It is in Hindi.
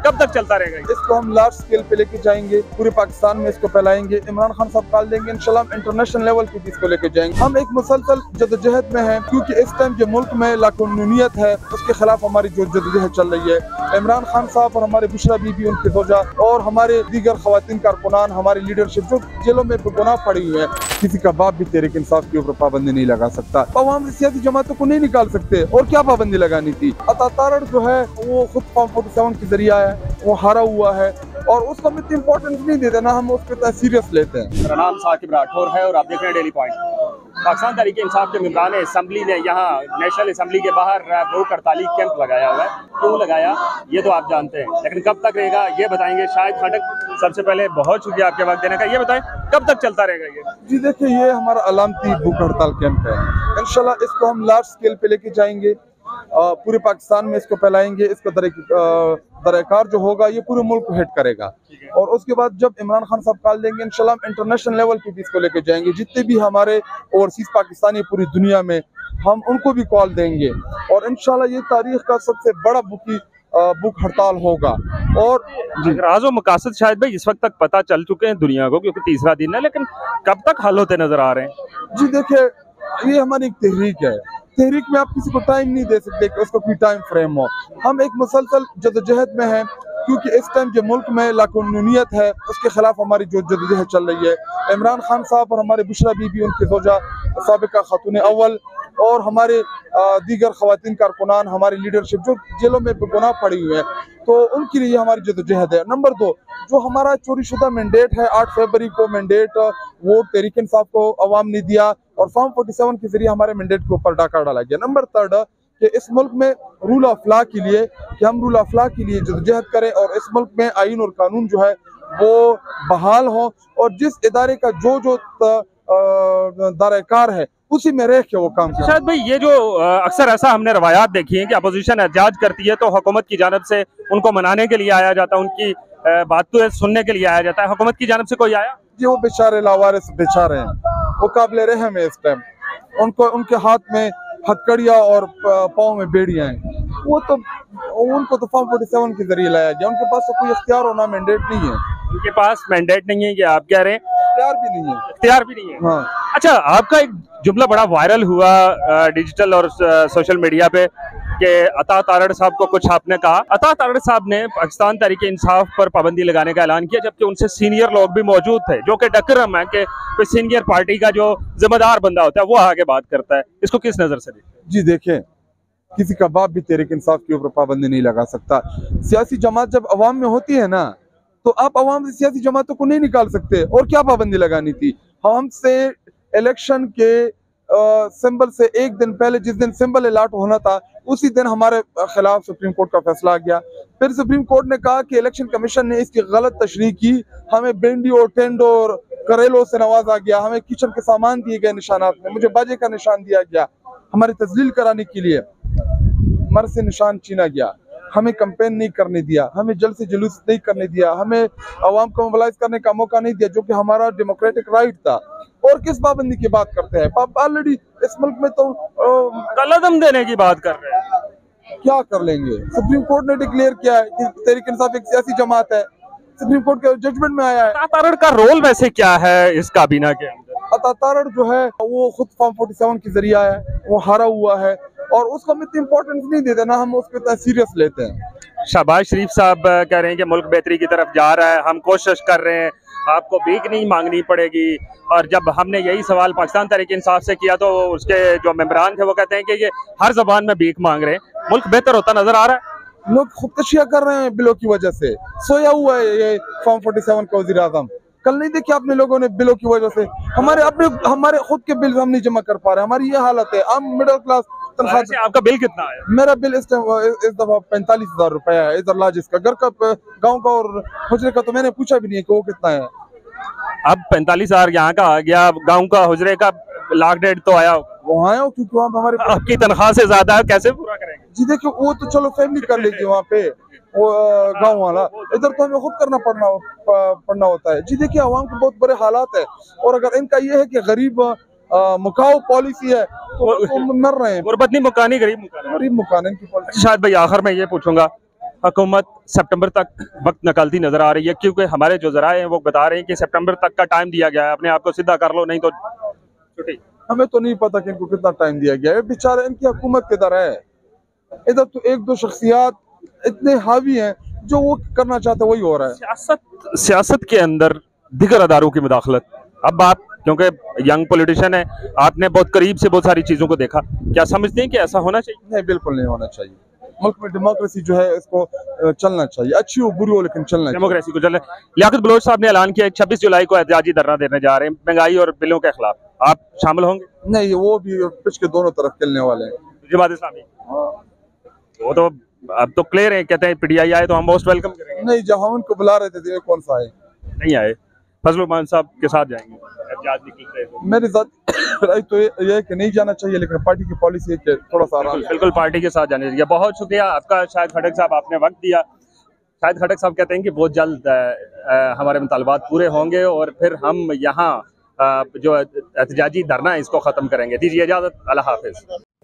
कब तक चलता रहेगा? इसको हम लार्ज स्केल पे लेके जाएंगे, पूरे पाकिस्तान में इसको फैलाएंगे। इमरान खान साहब कॉल देंगे, इंशाल्लाह इंटरनेशनल लेवल पे इसको लेके जाएंगे। हम एक मुसलसल जदोजहद में हैं, क्योंकि इस टाइम जो मुल्क में लाकानूनियत है उसके खिलाफ हमारी जो जदोजहद चल रही है। इमरान खान साहब और हमारे बुशरा बीबी, उनके ज़ौजा और हमारे दीगर खवातीन कारकुनान, हमारी लीडरशिप जो जेलों में बेगुनाह पड़ी हुई है, किसी का बाप भी तहरीक इंसाफ के ऊपर पाबंदी नहीं लगा सकता। अवाम सियासी जमातों को नहीं निकाल सकते, और क्या पाबंदी लगानी थी। अता तारड़ जो है वो खुद फॉर्म 47 के जरिए आया है, वो हारा हुआ है और उसको हम इतनी इंपॉर्टेंस नहीं देते ना, हम उसको सीरियस लेते हैं। मेरा नाम साकिब राठौर है और आप देख रहे हैं डेली पॉइंट। पाकिस्तान तहरीक इंसाफ के मेंबरान असम्बली ने यहाँ नेशनल असम्बली के बाहर भूख हड़ताली कैंप लगाया हुआ है। क्यों लगाया ये तो आप जानते हैं, लेकिन कब तक रहेगा ये बताएंगे शाहिद खटक। सबसे पहले बहुत शुक्रिया आपके वक्त देने का। ये बताएं कब तक चलता रहेगा ये? जी देखिए, ये हमारा अलामती भूख हड़ताल कैंप है। इंशाल्लाह इसको हम लार्ज स्केल पे लेके जाएंगे, पूरे पाकिस्तान में इसको फैलाएंगे। इसका दरकार जो होगा ये पूरे मुल्क को हिट करेगा, और उसके बाद जब इमरान खान साहब कॉल देंगे, इंशाल्लाह इंटरनेशनल लेवल पे भी इसको लेके जाएंगे। जितने भी हमारे ओवरसीज पाकिस्तानी पूरी दुनिया में, हम उनको भी कॉल देंगे, और इंशाल्लाह ये तारीख का सबसे बड़ा भूख हड़ताल होगा। और राज़ो मकासद शायद भाई इस वक्त तक पता चल चुके हैं दुनिया को, क्योंकि तीसरा दिन है, लेकिन कब तक हल होते नजर आ रहे हैं? जी देखिए, ये हमारी एक तहरीक है। तहरीक में आप किसी को टाइम नहीं दे सकते कि उसको कोई टाइम फ्रेम हो। हम एक मुसलसल जदोजहद में हैं, क्योंकि इस टाइम जो मुल्क में लाकानूनियत है उसके खिलाफ हमारी जो जदोजहद चल रही है। इमरान खान साहब और हमारे बुशरा बीबी, उनके ज़ौजा साबिका खातून अव्वल और हमारे दीगर खवातीन कारकुनान, हमारी लीडरशिप जो जेलों में बेगुनाह पड़ी हुई है, तो उनके लिए हमारी जदोजहद है। नंबर 2, जो हमारा चोरीशुदा मैंडेट है, 8 फरवरी को मैंडेट वोट तहरीक इंसाफ को अवाम ने दिया, और फॉर्म 47 के जरिए हमारे मैंडेट के ऊपर डाका डाला गया। नंबर 3 कि इस मुल्क में रूल ऑफ लॉ के लिए, कि हम रूल ऑफ लॉ के लिए जदोजहद करें, और इस मुल्क में आईन और कानून जो है वो बहाल हो, और जिस इदारे का जो दायरेकार है उसी में रह के वो काम करें। शायद भाई ये जो अक्सर ऐसा हमने रवायात देखी है कि अपोजिशन एहतजाज करती है तो हुकूमत की जानब से उनको मनाने के लिए आया जाता है, उनकी बातें सुनने के लिए आया जाता है। हुकूमत की जानब से कोई आया? जी, वो बेचारे लावारिस बेचारे हैं, वो काबिल रहम है। इस टाइम उनके हाथ में हथकड़ियाँ और पाँव में बेड़ियाँ हैं। उनको तो फॉर्म 47 के जरिए लाया गया। उनके पास तो कोई इख्तियार होना मैंडेट नहीं है। उनके पास मैंडेट नहीं है, ये आप कह रहे हैं? इख्तियार भी नहीं है। इख्तियार भी नहीं है, हाँ। अच्छा, आपका एक जुमला बड़ा वायरल हुआ डिजिटल और सोशल मीडिया पे कि अता तारड़ साहब को कुछ आपने कहा। अता तारड़ साहब ने पाकिस्तान तहरीक इंसाफ पर पाबंदी लगाने का ऐलान किया, जबकि उनसे सीनियर लोग भी मौजूद थे, जो कि डकरम है कि कोई सीनियर पार्टी का जो जिम्मेदार बंदा होता है वो आगे बात करता है। इसको किस नजर से देखते हैं? जी देखें, किसी का बाप भी तहरीक इंसाफ के ऊपर पाबंदी नहीं लगा सकता। सियासी जमात जब अवाम में होती है ना, तो आप अवाम से सियासी जमातों को नहीं निकाल सकते, और क्या पाबंदी लगानी थी। हमसे इलेक्शन के सिंबल से एक दिन पहले, जिस दिन सिंबल अलाट होना था, उसी दिन हमारे खिलाफ सुप्रीम कोर्ट का फैसला आ गया। फिर सुप्रीम कोर्ट ने कहा कि इलेक्शन कमीशन ने इसकी गलत तशरीह की, हमें बेंडी और टेंडो और करेलो से नवाजा गया, हमें किचन के सामान दिए गए निशानात में, मुझे बाजे का निशान दिया गया, हमारी तजलील कराने के लिए मर से निशान छीना गया, हमें कैंपेन नहीं करने दिया, हमें जल्द से जुलूस नहीं करने दिया, हमें अवाम को मोबिलाइज करने का मौका नहीं दिया, जो कि हमारा डेमोक्रेटिक राइट था। और किस पाबंदी की बात करते हैं? ऑलरेडी इस मुल्क में तो कलदम देने की बात कर रहे हैं। क्या कर लेंगे? सुप्रीम कोर्ट ने डिक्लेयर किया है कि तहरीक इंसाफ एक सियासी जमात है। सुप्रीम कोर्ट के जजमेंट में आया है। अता तारड़ का रोल वैसे क्या है इस काबीना के अंदर? अता तारड़ जो है वो खुद फॉर्म 47 के जरिए आया है, वो हारा हुआ है, और उसको हम इतनी इंपॉर्टेंस नहीं देते ना, हम उसको इतना सीरियस लेते हैं। शहबाज शरीफ साहब कह रहे हैं कि मुल्क बेहतरी की तरफ जा रहा है, हम कोशिश कर रहे हैं, आपको भीख नहीं मांगनी पड़ेगी। और जब हमने यही सवाल पाकिस्तान तहरीक इंसाफ से किया तो उसके जो मेंबरान थे वो कहते हैं कि ये हर जबान में भीख मांग रहे हैं। मुल्क बेहतर होता नजर आ रहा है। लोग खुदकशियां कर रहे हैं बिलों की वजह से। सोया हुआ है ये फॉर्म 47 का वज़ीर आज़म। कल नहीं देखिए आपने लोगों ने बिलों की वजह से हमारे खुद के बिल हम नहीं जमा कर पा रहे। हमारी ये हालत है। हम मिडिल क्लास तनख्वाह। आपका बिल कितना है? मेरा बिल इस दफा 45,000 रुपया है। इधर लाजिस का, घर का, गाँव का और हुजरे का तो मैंने पूछा भी नहीं है कि वो कितना है। अब 45,000 यहाँ का आ गया, गाँव का हुजरे का 1,00,000 तो आया, वहाँ आया क्योंकि वहाँ हमारे आपकी तनख्वाह से ज्यादा है, कैसे पूरा करेंगे? जी देखिए, वो तो चलो फैमिली कर लेगी वहाँ पे, वो गाँव वाला। इधर तो हमें खुद करना पड़ना होता है। जी देखिए, आवाम के बहुत बड़े हालात है, और अगर इनका ये है कि गरीब मुकाओ पॉलिसी है तो मर रहे हैं। गुरबत नहीं मुकानी, गरीब मुकानी। गरीब मुकाने की पॉलिसी। शायद भाई आखिर में ये पूछूंगा, हुकूमत सितंबर तक वक्त निकालती नजर आ रही है, क्योंकि हमारे जो जराए हैं वो बता रहे हैं कि सितंबर तक का टाइम दिया गया है, अपने आप को सीधा कर लो नहीं तो छुट्टी। हमें तो नहीं पता कि इनको कितना टाइम दिया गया है। बेचारे इनकी हुकूमत किधर है? इधर तो एक दो शख्सियात इतने हावी हैं, जो वो करना चाहते हैं वही हो रहा है। सियासत के अंदर दिगर अदारों की मुदाखलत, अब आप क्योंकि यंग पॉलिटिशियन है, आपने बहुत करीब से बहुत सारी चीजों को देखा, क्या समझते हैं कि ऐसा होना चाहिए? नहीं, बिल्कुल नहीं होना चाहिए। मुल्क में डेमोक्रेसी जो है इसको चलना चाहिए, अच्छी हो बुरी हो लेकिन चलना चाहिए। डेमोक्रेसी को चल लियाकत बलोच साहब ने ऐलान किया 26 जुलाई को एहतजाजी धरना देने जा रहे हैं महंगाई और बिलों के खिलाफ, आप शामिल होंगे? नहीं, वो भी पिच के दोनों तरफ खेलने वाले हैं। जमात इस्लामी वो तो अब तो क्लियर है, कहते हैं पीटीआई आए तो हम मोस्ट वेलकम करेंगे। नहीं, जब हम उनको बुला रहे थे कौन सा आए? नहीं आए, फजल रहमान साहब के साथ जाएंगे एहतजाज निकलते हैं। मेरी राय तो ये है कि नहीं जाना चाहिए, लेकिन पार्टी की पॉलिसी है कि थोड़ा सा आराम। बिल्कुल पार्टी के साथ जाने चाहिए। बहुत शुक्रिया आपका शाहिद खटक साहब, आपने वक्त दिया। शाहिद खटक साहब कहते हैं कि बहुत जल्द हमारे मुतालबात पूरे होंगे और फिर हम यहाँ जो एहतजाजी धरना है इसको ख़त्म करेंगे। दीजिए इजाज़त, अल्लाह हाफिज़।